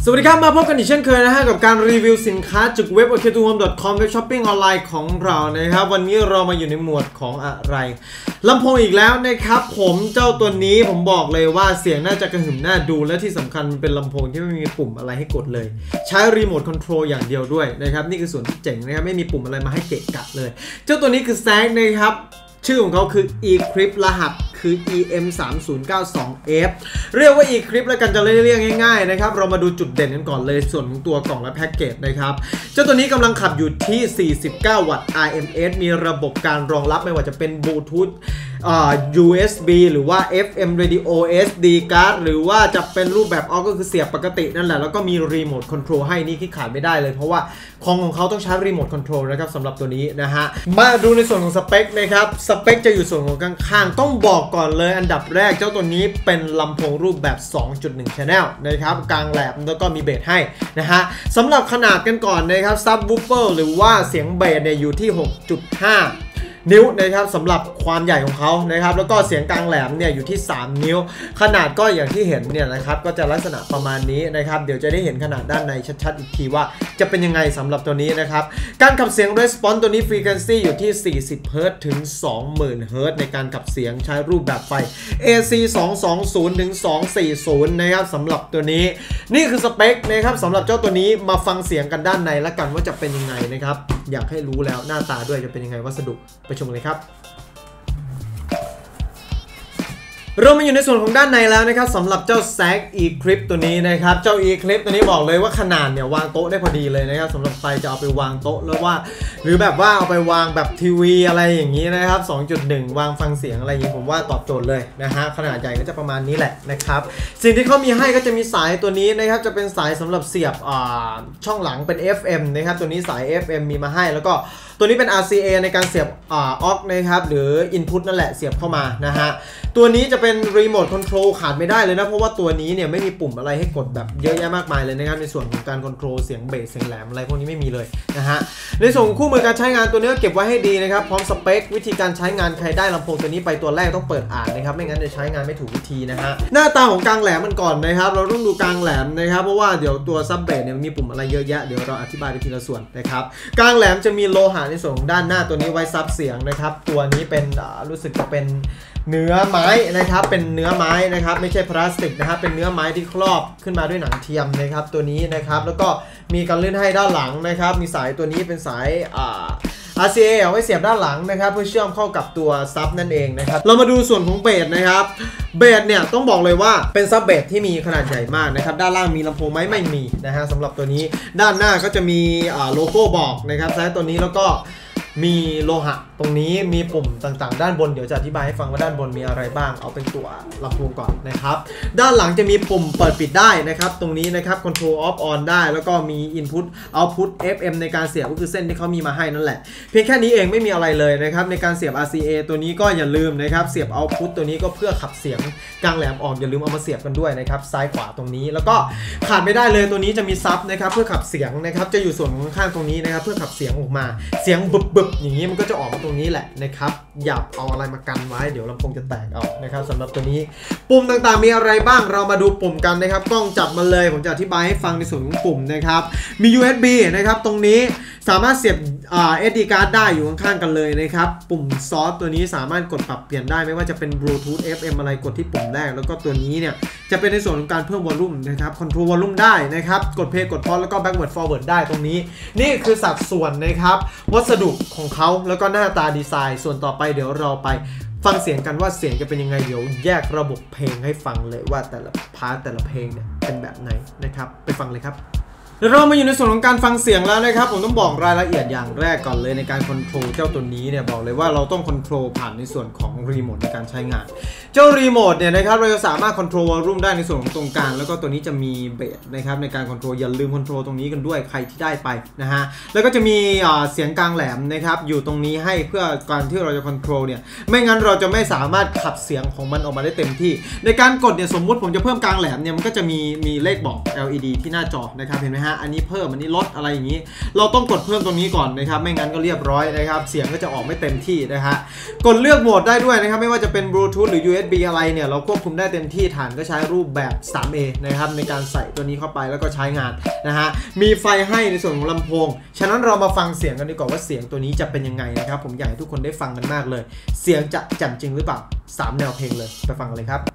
สวัสดีครับมาพบกันอีกเช่นเคยนะฮะกับการรีวิวสินค้าจากเว็บ ok2home.com เว็บช้อปปิ้งออนไลน์ของเรานะครับวันนี้เรามาอยู่ในหมวดของอะไรลำโพงอีกแล้วนะครับผมเจ้าตัวนี้ผมบอกเลยว่าเสียงน่าจะกระหึ่มน่าดูและที่สำคัญเป็นลำโพงที่ไม่มีปุ่มอะไรให้กดเลยใช้รีโมทคอนโทรลอย่างเดียวด้วยนะครับนี่คือส่วนที่เจ๋งนะครับไม่มีปุ่มอะไรมาให้เกะกะเลยเจ้าตัวนี้คือ SAG นะครับชื่อของเขาคือ eClip รหัสคือ EM3092F เรียกว่า eClip แล้วกันจะเรียกง่ายๆนะครับเรามาดูจุดเด่นกันก่อนเลยส่วนของตัวกล่องและแพ็กเกจนะครับเจ้าตัวนี้กำลังขับอยู่ที่49 วัตต์ RMS มีระบบการรองรับไม่ว่าจะเป็นบลูทูธUSB หรือว่า FM Radio SD card หรือว่าจะเป็นรูปแบบก็คือเสียบปกตินั่นแหละแล้วก็มีรีโมทคอนโทรลให้นี่ที่ขาดไม่ได้เลยเพราะว่าของเขาต้องใช้รีโมทคอนโทรลนะครับสำหรับตัวนี้นะฮะมาดูในส่วนของสเปคนะครับสเปคจะอยู่ส่วนของข้างๆต้องบอกก่อนเลยอันดับแรกเจ้าตัวนี้เป็นลำโพงรูปแบบ 2.1 Channel นะครับกลางแหลมแล้วก็มีเบสให้นะฮะสำหรับขนาดกันก่อนนะครับซับวูฟเฟอร์หรือว่าเสียงเบสเนี่ยอยู่ที่ 6.5 นิ้วนะครับสำหรับความใหญ่ของเขานะครับแล้วก็เสียงกลางแหลมเนี่ยอยู่ที่3นิ้วขนาดก็อย่างที่เห็นเนี่ยนะครับก็จะลักษณะประมาณนี้นะครับเดี๋ยวจะได้เห็นขนาดด้านในชัดๆอีกทีว่าจะเป็นยังไงสำหรับตัวนี้นะครับการขับเสียง Response ตัวนี้ Frequency อยู่ที่40 Hz ถึง 20,000 Hz ในการขับเสียงใช้รูปแบบไฟ AC 220 ถึง 240 นะครับสำหรับตัวนี้นี่คือสเปคนะครับสำหรับเจ้าตัวนี้มาฟังเสียงกันด้านในละกันว่าจะเป็นยังไงนะครับอยากให้รู้แล้วหน้าตาด้วยจะเป็นยังไงวัสดุไปชมเลยครับเรามาอยู่ในส่วนของด้านในแล้วนะครับสำหรับเจ้า SAG eClip ตัวนี้นะครับเจ้า eClip ตัวนี้บอกเลยว่าขนาดเนี่ยวางโต๊ะได้พอดีเลยนะครับสำหรับใครจะเอาไปวางโต๊ะแล้วว่าหรือแบบว่าเอาไปวางแบบทีวีอะไรอย่างนี้นะครับ 2.1 วางฟังเสียงอะไรอย่างนี้ผมว่าตอบโจทย์เลยนะฮะขนาดใหญ่ก็จะประมาณนี้แหละนะครับสิ่งที่เขามีให้ก็จะมีสายตัวนี้นะครับจะเป็นสายสำหรับเสียบช่องหลังเป็น FM นะครับตัวนี้สาย FM มีมาให้แล้วก็ตัวนี้เป็น RCA ในการเสียบAUX นะครับหรือ Input นั่นแหละเสียบเข้ามานะฮะตัวนี้จะเป็น Remote Control ขาดไม่ได้เลยนะเพราะว่าตัวนี้เนี่ยไม่มีปุ่มอะไรให้กดแบบเยอะแยะมากมายเลยนะครับในส่วนของการคอนโทรลเสียงเบสเสียงแหลมอะไรพวกนี้ไม่มีเลยนะฮะในส่วนของคู่มือการใช้งานตัวนี้ก็เก็บไว้ให้ดีนะครับพร้อมสเปควิธีการใช้งานใครได้ลำโพงตัวนี้ไปตัวแรกต้องเปิดอ่านนะครับไม่งั้นจะใช้งานไม่ถูกวิธีนะฮะหน้าตาของกลางแหลมมันก่อนนะครับเราต้องดูกลางแหลมนะครับเพราะว่าเดี๋ยวตัวซับเบสเนี่ยมีปุ่มอะไรเยอะแยะเดี๋ยวเราอธิบายไปทีละส่วนนะครับกลางแหลมจะมีโลหะในส่วนของด้านหน้าตัวนี้ไว้ซับเสียงนะครับตัวนี้เป็นรู้สึกจะเป็นเนื้อไม้นะครับเป็นเนื้อไม้นะครับไม่ใช่พลาสติกนะครับเป็นเนื้อไม้ที่ครอบขึ้นมาด้วยหนังเทียมนะครับตัวนี้นะครับแล้วก็มีการเลื่อนให้ด้านหลังนะครับมีสายตัวนี้เป็นสายRCA เอาไว้เสียบด้านหลังนะครับเพื่อเชื่อมเข้ากับตัวซับนั่นเองนะครับเรามาดูส่วนของเบสนะครับเบสเนี่ยต้องบอกเลยว่าเป็นซับเบสที่มีขนาดใหญ่มากนะครับด้านล่างมีลำโพงไหมไม่มีนะฮะสำหรับตัวนี้ด้านหน้าก็จะมีโลโก้บอกนะครับใช้ตัวนี้แล้วก็มีโลหะตรงนี้มีปุ่มต่างๆด้านบนเดี๋ยวจะอธิบายให้ฟังว่าด้านบนมีอะไรบ้างเอาเป็นตัวลำโพงก่อนนะครับด้านหลังจะมีปุ่มเปิดปิดได้นะครับตรงนี้นะครับ Control Off On ได้แล้วก็มี Input Output FM ในการเสียบก็คือเส้นที่เขามีมาให้นั่นแหละเพียงแค่นี้เองไม่มีอะไรเลยนะครับในการเสียบ RCA ตัวนี้ก็อย่าลืมนะครับเสียบ Output ตัวนี้ก็เพื่อขับเสียงกลางแหลมออกอย่าลืมเอามาเสียบกันด้วยนะครับซ้ายขวาตรงนี้แล้วก็ขาดไม่ได้เลยตัวนี้จะมีซับนะครับเพื่อขับเสียงนะครับจะอยู่ส่วนข้างตรงนี้นะครับเพื่อขับเสียงออกมาเสียงบึบๆอย่างนี้มันก็จะออกมาตรงนี้แหละนะครับอย่าเอาอะไรมากันไว้เดี๋ยวลำโพงจะแตกเอานะครับสำหรับตัวนี้ปุ่มต่างๆมีอะไรบ้างเรามาดูปุ่มกันนะครับกล้องจับมาเลยผมจะอธิบายให้ฟังในส่วนของปุ่มนะครับมี USB นะครับตรงนี้สามารถเสียบSD card ได้อยู่ข้างๆกันเลยนะครับปุ่มซอสตัวนี้สามารถกดปรับเปลี่ยนได้ไม่ว่าจะเป็น Bluetooth FM อะไรกดที่ปุ่มแรกแล้วก็ตัวนี้เนี่ยจะเป็นในส่วนของการเพิ่มวอลลุ่มนะครับคอนโทรลวอลลุ่มได้นะครับกดเพลย์กดพอสแล้วก็ backward forward ได้ตรงนี้นี่คือสัดส่วนนะครับวัสดุของเขาแล้วก็หน้าตาดีไซน์ส่วนต่อไปเดี๋ยวเราไปฟังเสียงกันว่าเสียงจะเป็นยังไงเดี๋ยวแยกระบบเพลงให้ฟังเลยว่าแต่ละพาร์ทแต่ละเพลงเนี่ยเป็นแบบไหนนะครับไปฟังเลยครับเรามาอยู่ในส่วนของการฟังเสียงแล้วนะครับผมต้องบอกรายละเอียดอย่างแรกก่อนเลยในการคอนโทรลเจ้าตัวนี้เนี่ยบอกเลยว่าเราต้องคอนโทรลผ่านในส่วนของรีโมทในการใช้งานเจ้ารีโมทเนี่ยนะครับเราจะสามารถคอนโทรลวอลลุ่มได้ในส่วนของตรงกลางแล้วก็ตัวนี้จะมีเบสนะครับในการคอนโทรลอย่าลืมคอนโทรลตรงนี้กันด้วยใครที่ได้ไปนะฮะแล้วก็จะมีเสียงกลางแหลมนะครับอยู่ตรงนี้ให้เพื่อการที่เราจะคอนโทรลเนี่ยไม่งั้นเราจะไม่สามารถขับเสียงของมันออกมาได้เต็มที่ในการกดเนี่ยสมมุติผมจะเพิ่มกลางแหลมเนี่ยมันก็จะมีเลขบอก LED ที่หน้าจอนะครับเห็นไหมฮะะอันนี้เพิ่มอันนี้ลดอะไรอย่างนี้เราต้องกดเพิ่มตรงนี้ก่อนนะครับไม่งั้นก็เรียบร้อยนะครับเสียงก็จะออกไม่เต็มที่นะฮะกดเลือกโหมดได้ด้วยนะครับไม่ว่าจะเป็นบลูทูธหรือ USB อะไรเนี่ยเราควบคุมได้เต็มที่ฐานก็ใช้รูปแบบ 3A นะครับในการใส่ตัวนี้เข้าไปแล้วก็ใช้งานนะฮะมีไฟให้ในส่วนของลำโพงฉะนั้นเรามาฟังเสียงกันดีกว่าว่าเสียงตัวนี้จะเป็นยังไงนะครับผมอยากให้ทุกคนได้ฟังกันมากเลยเสียงจะแจ่มจริงหรือเปล่า3แนวเพลงเลยไปฟังกันเลยครับ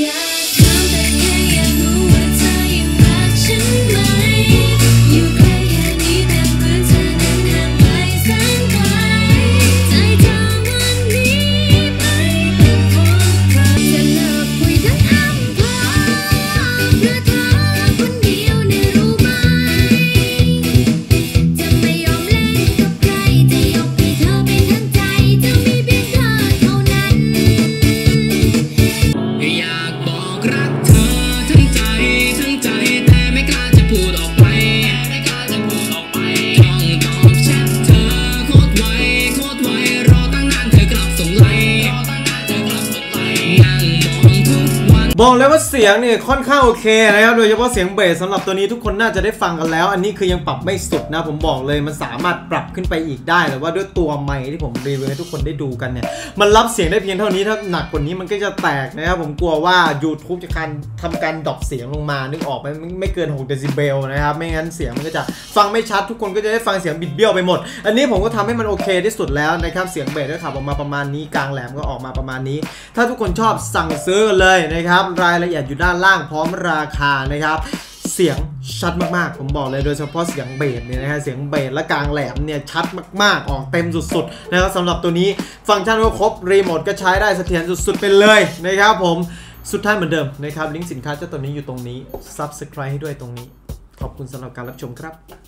บอกเลยว่าเสียงเนี่ยค่อนข้างโอเคนะครับโดยเฉพาะเสียงเบสสำหรับตัวนี้ทุกคนน่าจะได้ฟังกันแล้วอันนี้คือยังปรับไม่สุดนะผมบอกเลยมันสามารถปรับขึ้นไปอีกได้แต่ว่าด้วยตัวไมค์ที่ผมรีวิวให้ทุกคนได้ดูกันเนี่ยมันรับเสียงได้เพียงเท่านี้ถ้าหนักกว่านี้มันก็จะแตกนะครับผมกลัวว่า YouTube จะทำการดรอปเสียงลงมานึกออกไหมไม่เกิน6 เดซิเบลนะครับไม่งั้นเสียงมันก็จะฟังไม่ชัดทุกคนก็จะได้ฟังเสียงบิดเบี้ยวไปหมดอันนี้ผมก็ทำให้มันโอเคที่สุดแล้วนะครับเสียงเบสก็ขับออกมาประมาณนี้กลางแหลมก็ออกมาประมาณนี้ถ้าทุกคนชอบสั่งซื้อเลยนะครับรายละเอียดอยู่ด้านล่างพร้อมราคานะครับเสียงชัดมากๆผมบอกเลยโดยเฉพาะเสียงเบสเนี่ยนะฮะเสียงเบสและกลางแหลมเนี่ยชัดมากๆออกเต็มสุดๆนะครับสำหรับตัวนี้ฟังก์ชันก็ครบรีโมทก็ใช้ได้เสถียรสุดๆไปเลยนะครับผมสุดท้ายเหมือนเดิมนะครับลิงก์สินค้าเจ้าตัวนี้อยู่ตรงนี้ Subscribe ให้ด้วยตรงนี้ขอบคุณสำหรับการรับชมครับ